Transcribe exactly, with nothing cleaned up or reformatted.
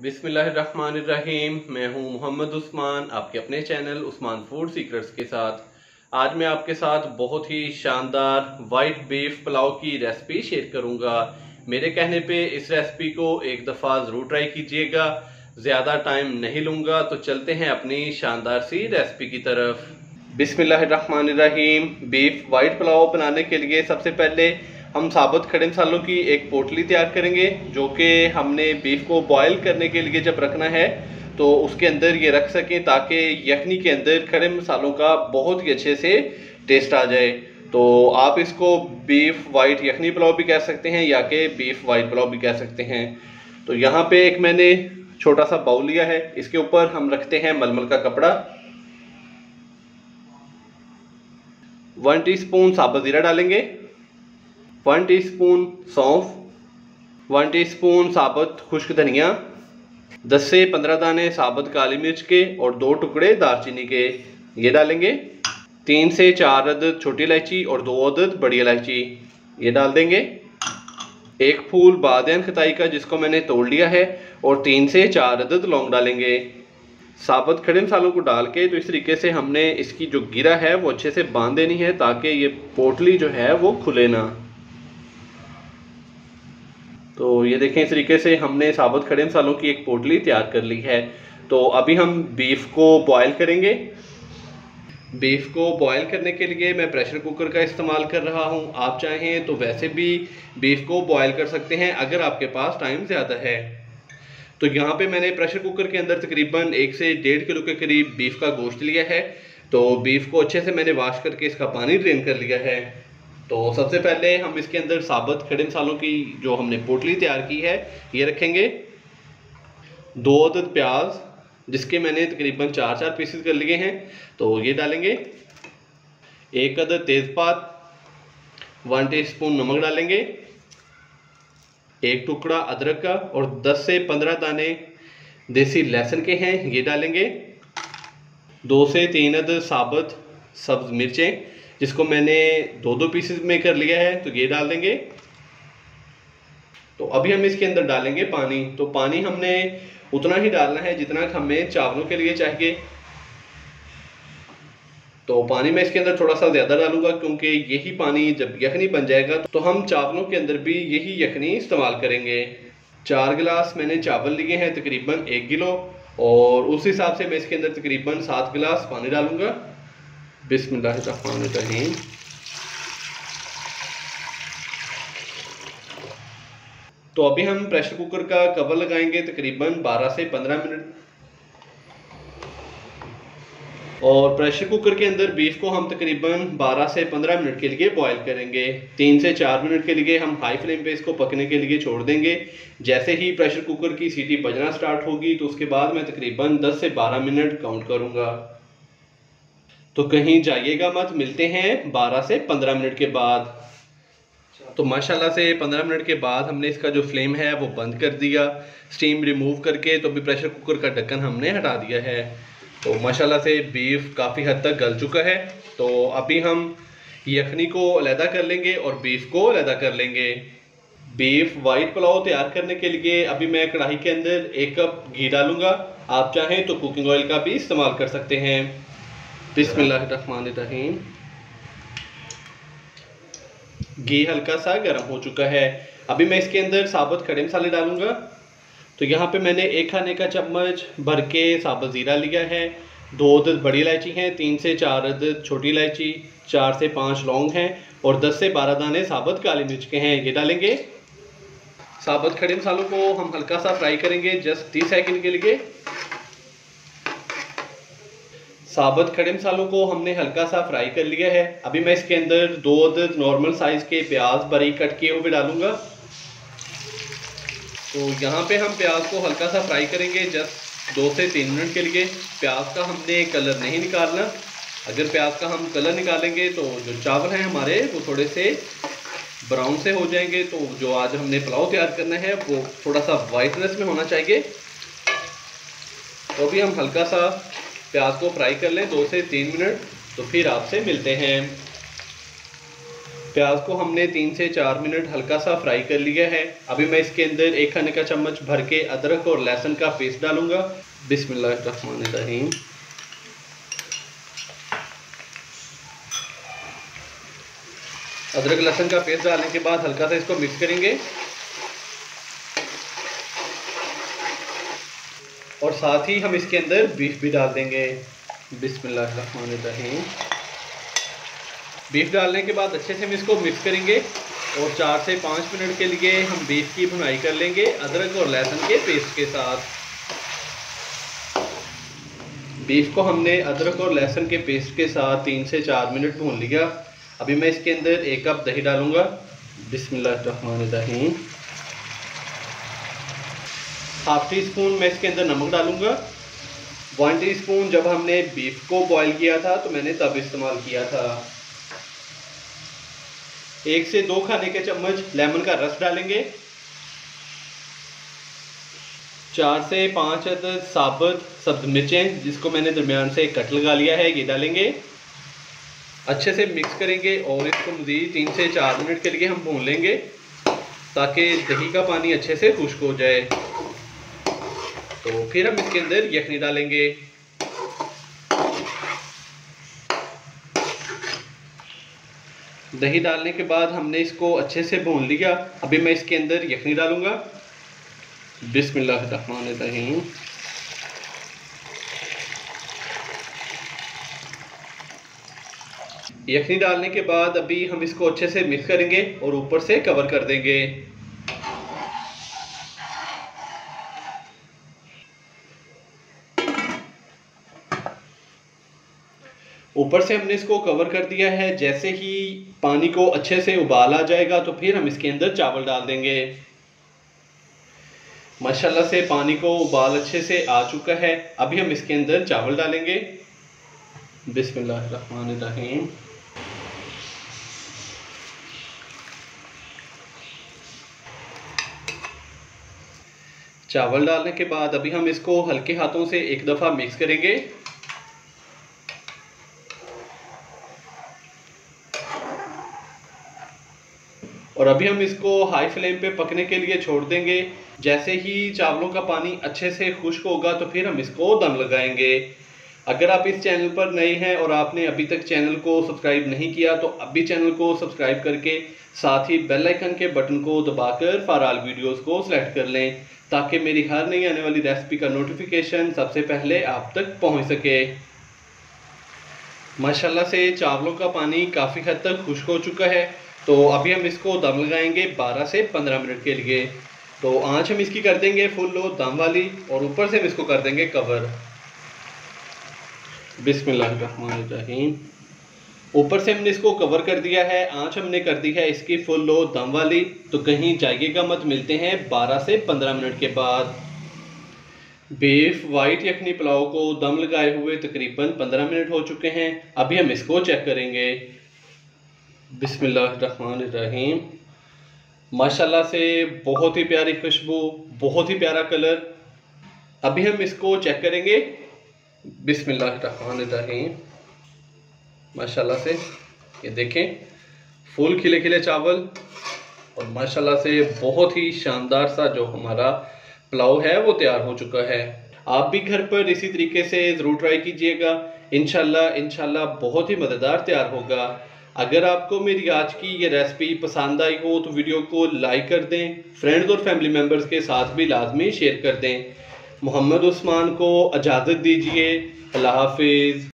बिस्मिल्लाहिर्रहमानिर्रहीम। मैं हूं मोहम्मद उस्मान, आपके अपने चैनल उस्मान फूड सीक्रेट्स के साथ। आज मैं आपके साथ बहुत ही शानदार वाइट बीफ पुलाव की रेसिपी शेयर करूंगा। मेरे कहने पे इस रेसिपी को एक दफ़ा ज़रूर ट्राई कीजिएगा। ज़्यादा टाइम नहीं लूँगा, तो चलते हैं अपनी शानदार सी रेसिपी की तरफ। बिस्मिल्लाहिर्रहमानिर्रहीम। बीफ वाइट पुलाव बनाने के लिए सबसे पहले हम साबुत खड़े मसालों की एक पोटली तैयार करेंगे, जो कि हमने बीफ को बॉयल करने के लिए जब रखना है तो उसके अंदर ये रख सकें, ताकि यखनी के अंदर खड़े मसालों का बहुत ही अच्छे से टेस्ट आ जाए। तो आप इसको बीफ वाइट यखनी पुलाव भी कह सकते हैं या कि बीफ वाइट पुलाव भी कह सकते हैं। तो यहाँ पे एक मैंने छोटा सा बाउल लिया है, इसके ऊपर हम रखते हैं मलमल का कपड़ा। वन टीस्पून साबुत जीरा डालेंगे, वन टीस्पून सौंफ, वन टीस्पून साबुत खुश्क धनिया, दस से पंद्रह दाने साबुत काली मिर्च के और दो टुकड़े दालचीनी के ये डालेंगे। तीन से चार अदद छोटी इलायची और दो अदद बड़ी इलायची ये डाल देंगे। एक फूल बादियान खताई का जिसको मैंने तोड़ लिया है और तीन से चार अदद लौंग डालेंगे। साबुत खड़े मसालों को डाल के तो इस तरीके से हमने इसकी जो गिरा है वो अच्छे से बांध देनी है, ताकि ये पोटली जो है वो खुले ना। तो ये देखें, इस तरीके से हमने साबुत खड़े मसालों की एक पोटली तैयार कर ली है। तो अभी हम बीफ को बॉयल करेंगे। बीफ को बॉयल करने के लिए मैं प्रेशर कुकर का इस्तेमाल कर रहा हूँ। आप चाहें तो वैसे भी बीफ को बॉयल कर सकते हैं अगर आपके पास टाइम ज़्यादा है। तो यहाँ पे मैंने प्रेशर कुकर के अंदर तकरीबन एक से डेढ़ किलो के करीब बीफ का गोश्त लिया है। तो बीफ को अच्छे से मैंने वॉश करके इसका पानी ड्रेन कर लिया है। तो सबसे पहले हम इसके अंदर साबुत खड़े मसालों की जो हमने पोटली तैयार की है ये रखेंगे। दो अदद प्याज जिसके मैंने तकरीबन चार चार पीसेस कर लिए हैं तो ये डालेंगे। एक अदद तेज़पात, वन टीस्पून नमक डालेंगे। एक टुकड़ा अदरक का और दस से पंद्रह दाने देसी लहसुन के हैं ये डालेंगे। दो से तीन अदद साबुत सब्ज़ मिर्चें जिसको मैंने दो दो पीसेस में कर लिया है तो ये डाल देंगे। तो अभी हम इसके अंदर डालेंगे पानी। तो पानी हमने उतना ही डालना है जितना हमें चावलों के लिए चाहिए। तो पानी मैं इसके अंदर थोड़ा सा ज़्यादा डालूंगा, क्योंकि यही पानी जब यखनी बन जाएगा तो हम चावलों के अंदर भी यही यखनी इस्तेमाल करेंगे। चार गिलास मैंने चावल लिए हैं, तकरीबन एक किलो, और उस हिसाब से मैं इसके अंदर तकरीबन सात गिलास पानी डालूंगा। बिस्मिल्लाहिर्रहमानिर्रहीम। तो अभी हम प्रेशर कुकर का कवर लगाएंगे तकरीबन बारह से पंद्रह मिनट, और प्रेशर कुकर के अंदर बीफ को हम तकरीबन बारह से पंद्रह मिनट के लिए बॉईल करेंगे। तीन से चार मिनट के लिए हम हाई फ्लेम पे इसको पकने के लिए छोड़ देंगे। जैसे ही प्रेशर कुकर की सीटी बजना स्टार्ट होगी तो उसके बाद मैं तकरीबन दस से बारह मिनट काउंट करूँगा। तो कहीं जाइएगा मत, मिलते हैं बारह से पंद्रह मिनट के बाद। तो माशाल्लाह से पंद्रह मिनट के बाद हमने इसका जो फ्लेम है वो बंद कर दिया, स्टीम रिमूव करके। तो अभी प्रेशर कुकर का ढक्कन हमने हटा दिया है। तो माशाल्लाह से बीफ काफ़ी हद तक गल चुका है। तो अभी हम यखनी को अलहदा कर लेंगे और बीफ को अलहदा कर लेंगे। बीफ वाइट पुलाव तैयार करने के लिए अभी मैं कढ़ाई के अंदर एक कप घी डालूंगा। आप चाहें तो कुकिंग ऑयल का भी इस्तेमाल कर सकते हैं। बिस्मिल्लाहिर्रहमानिर्रहीम। घी हल्का सा गर्म हो चुका है। अभी मैं इसके अंदर साबुत खड़े मसाले डालूंगा। तो यहाँ पे मैंने एक खाने का चम्मच भर के साबुत ज़ीरा लिया है, दो अदद बड़ी इलायची हैं, तीन से चार अदद छोटी इलायची, चार से पाँच लौंग हैं और दस से बारह दाने साबुत काली मिर्च के हैं ये डालेंगे। साबुत खड़े मसालों को हम हल्का सा फ्राई करेंगे, जस्ट तीस सेकंड के लिए। साबुत खड़े मसालों को हमने हल्का सा फ्राई कर लिया है। अभी मैं इसके अंदर दो अदद नॉर्मल साइज़ के प्याज बारीक कट किए हुए डालूंगा। तो यहाँ पे हम प्याज को हल्का सा फ्राई करेंगे, जस्ट दो से तीन मिनट के लिए। प्याज का हमने कलर नहीं निकालना। अगर प्याज का हम कलर निकालेंगे तो जो चावल हैं हमारे वो थोड़े से ब्राउन से हो जाएंगे। तो जो आज हमने पुलाव तैयार करना है वो थोड़ा सा वाइटनेस में होना चाहिए। तो अभी हम हल्का सा प्याज को फ्राई कर लें दो से तीन मिनट, तो फिर आपसे मिलते हैं। प्याज को हमने तीन से चार मिनट हल्का सा फ्राई कर लिया है। अभी मैं इसके अंदर एक खाने का चम्मच भर के अदरक और लहसुन का पेस्ट डालूंगा। बिस्मिल्लाहिर्रहमानिर्रहीम। अदरक लहसुन का पेस्ट डालने के बाद हल्का सा इसको मिक्स करेंगे और साथ ही हम इसके अंदर बीफ भी डाल देंगे। बिस्मिल्लाहिर्रहमानिर्रहीम। बीफ डालने के बाद अच्छे से हम इसको मिक्स करेंगे और चार से पाँच मिनट के लिए हम बीफ की भुनाई कर लेंगे अदरक और लहसुन के पेस्ट के साथ। बीफ को हमने अदरक और लहसुन के पेस्ट के साथ तीन से चार मिनट भून लिया। अभी मैं इसके अंदर एक कप दही डालूंगा। बिस्मिल्लाहिर्रहमानिर्रहीम। हाफ टी स्पून मैं इसके अंदर नमक डालूंगा। वन टी स्पून जब हमने बीफ को बॉईल किया था तो मैंने तब इस्तेमाल किया था। एक से दो खाने के चम्मच लेमन का रस डालेंगे। चार से पाँच अदद साबुत सब्ज मिर्चें जिसको मैंने दरमियान से कट लगा लिया है, ये डालेंगे। अच्छे से मिक्स करेंगे और इसको मज़ीद तीन से चार मिनट के लिए हम भून लेंगे ताकि दही का पानी अच्छे से खुश्क हो जाए। तो फिर हम इसके अंदर यखनी डालेंगे। दही डालने के बाद हमने इसको अच्छे से भून लिया। अभी मैं इसके अंदर यखनी डालूंगा। बिस्मिल्लाहिर्रहमानिर्रहीम। यखनी डालने के बाद अभी हम इसको अच्छे से मिक्स करेंगे और ऊपर से कवर कर देंगे। ऊपर से हमने इसको कवर कर दिया है। जैसे ही पानी को अच्छे से उबाल आ जाएगा तो फिर हम इसके अंदर चावल डाल देंगे। माशाल्लाह से पानी को उबाल अच्छे से आ चुका है। अभी हम इसके अंदर चावल डालेंगे। बिस्मिल्लाहिर्रहमानिर्रहीम। चावल डालने के बाद अभी हम इसको हल्के हाथों से एक दफ़ा मिक्स करेंगे। और अभी हम इसको हाई फ्लेम पे पकने के लिए छोड़ देंगे। जैसे ही चावलों का पानी अच्छे से खुश्क होगा तो फिर हम इसको दम लगाएंगे। अगर आप इस चैनल पर नए हैं और आपने अभी तक चैनल को सब्सक्राइब नहीं किया तो अभी चैनल को सब्सक्राइब करके साथ ही बेल आइकन के बटन को दबाकर फॉर ऑल वीडियोस को सिलेक्ट कर लें ताकि मेरी हर नई आने वाली रेसिपी का नोटिफिकेशन सबसे पहले आप तक पहुंच सके। माशाल्लाह से चावलों का पानी काफ़ी हद तक खुश्क हो चुका है। तो अभी हम इसको दम लगाएंगे बारह से पंद्रह मिनट के लिए। तो आंच हम इसकी कर देंगे फुल लो दम वाली और ऊपर से हम इसको कर देंगे कवर। बिस्मिल्लाहिर्रहमानिर्रहीम। ऊपर से हमने इसको कवर कर दिया है। आंच हमने कर दी है इसकी फुल लो दम वाली। तो कहीं जाइएगा मत, मिलते हैं बारह से पंद्रह मिनट के बाद। बीफ वाइट यखनी पुलाव को दम लगाए हुए तकरीबन पंद्रह मिनट हो चुके हैं। अभी हम इसको चेक करेंगे। बिस्मिल्लाहिर्रहमानिर्रहीम। माशाल्लाह से बहुत ही प्यारी खुशबू, बहुत ही प्यारा कलर। अभी हम इसको चेक करेंगे। बिस्मिल्लाहिर्रहमानिर्रहीम। माशाल्लाह से ये देखें फुल खिले खिले चावल और माशाल्लाह से बहुत ही शानदार सा जो हमारा पुलाव है वो तैयार हो चुका है। आप भी घर पर इसी तरीके से ज़रूर ट्राई कीजिएगा। इंशाल्लाह इंशाल्लाह बहुत ही मज़ेदार तैयार होगा। अगर आपको मेरी आज की ये रेसिपी पसंद आई हो तो वीडियो को लाइक कर दें, फ्रेंड्स और फैमिली मेम्बर्स के साथ भी लाजमी शेयर कर दें। मोहम्मद उस्मान को इजाज़त दीजिए। अल्लाह हाफिज़।